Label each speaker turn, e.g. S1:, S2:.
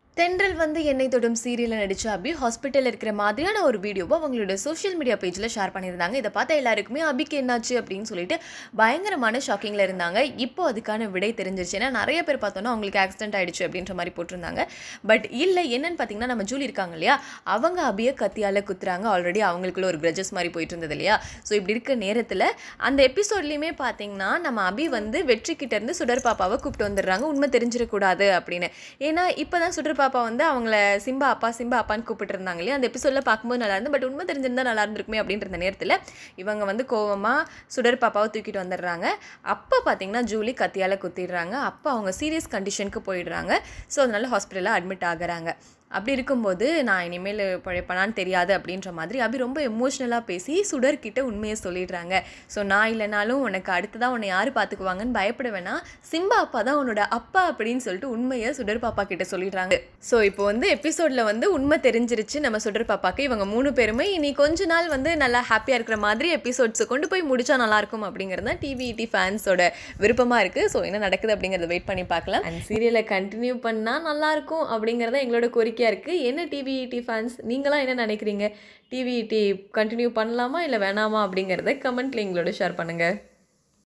S1: தென்றல் வந்து என்னை தொடும் சீரியல்ல நடிச்ச அபி ஹாஸ்பிட்டல்ல இருக்கிற மாதிரியான ஒரு வீடியோவை அவங்களோட சோஷியல் மீடியா பேஜ்ல ஷேர் பண்ணியிருந்தாங்க. இதை பார்த்த எல்லாருக்குமே அபிக்கு என்னாச்சு அப்படின்னு சொல்லிட்டு பயங்கரமான ஷாக்கிங்ல இருந்தாங்க. இப்போ அதுக்கான விடை தெரிஞ்சிருச்சு. ஏன்னா நிறைய பேர் பார்த்தோன்னா அவங்களுக்கு ஆக்சிடென்ட் ஆயிடுச்சு அப்படின்ற மாதிரி போட்டிருந்தாங்க. பட் இல்லை, என்னன்னு பார்த்தீங்கன்னா நம்ம ஜூலி இருக்காங்க இல்லையா, அவங்க அபியை கத்தியால் குத்துறாங்க. ஆல்ரெடி அவங்களுக்குள்ள ஒரு கிரஜஸ் மாதிரி போயிட்டு இருந்தது இல்லையா. ஸோ இப்படி இருக்க நேரத்தில் அந்த எபிசோட்லையுமே பார்த்தீங்கன்னா நம்ம அபி வந்து வெற்றி கிட்ட இருந்து சுடர் பாப்பாவை கூப்பிட்டு வந்துடுறாங்க, உண்மை தெரிஞ்சிடக்கூடாது அப்படின்னு. ஏன்னா இப்போ தான் சுடர் பாப்பா வந்து அவங்கள சிம்பா அப்பான்னு கூப்பிட்டு இருந்தாங்க இல்லையா. அந்த எபிசோடில் பார்க்கும்போது நல்லா இருந்து, பட் உண்மை தெரிஞ்சிருந்தா நல்லா இருந்திருக்குமே அப்படின்ற நேரத்தில் இவங்க வந்து கோவமாக சுடர் பாப்பாவை தூக்கிட்டு வந்துடுறாங்க. அப்போ பார்த்தீங்கன்னா ஜூலி கத்தியால் குத்திடுறாங்க. அப்போ அவங்க சீரியஸ் கண்டிஷனுக்கு போயிடுறாங்க. ஸோ அதனால ஹாஸ்பிட்டலில் அட்மிட் ஆகுறாங்க. அப்படி இருக்கும்போது நான் இனிமேல் பழைப்பனான்னு தெரியாது அப்படின்ற மாதிரி அபி ரொம்ப எமோஷ்னலாக பேசி சுடர்கிட்ட உண்மையை சொல்லிடுறாங்க. ஸோ நான் இல்லைனாலும் உனக்கு அடுத்ததாக உன்னை யார் பார்த்துக்குவாங்கன்னு பயப்பட வேணாம், சிம்பா அப்பா தான் உன்னோட அப்பா அப்படின்னு சொல்லிட்டு உண்மையை சுடர் பாப்பா கிட்ட சொல்லிடுறாங்க. ஸோ இப்போ வந்து எபிசோடில் வந்து உண்மை தெரிஞ்சிருச்சு நம்ம சுடர் பாப்பாக்கு. இவங்க 3 பேருமே இனி கொஞ்ச நாள் வந்து நல்லா ஹாப்பியாக இருக்கிற மாதிரி எபிசோட்ஸை கொண்டு போய் முடிச்சா நல்லாயிருக்கும் அப்படிங்கிறது தான் டிவிஇடி ஃபேன்ஸோட விருப்பமாக இருக்குது. ஸோ என்ன நடக்குது அப்படிங்கிறத வெயிட் பண்ணி பார்க்கலாம். அண்ட் சீரியலை கண்டினியூ பண்ணால் நல்லாயிருக்கும் அப்படிங்கிறத எங்களோட கோரிக்கை இருக்கு. என்ன டிவிஇடி ஃபேன்ஸ், நீங்களாம் என்ன நினைக்கிறீங்க? டிவிஇடி கண்டினியூ பண்ணலாமா இல்லை வேணாமா அப்படிங்கிறத கமெண்ட்ல எங்களோட ஷேர் பண்ணுங்க.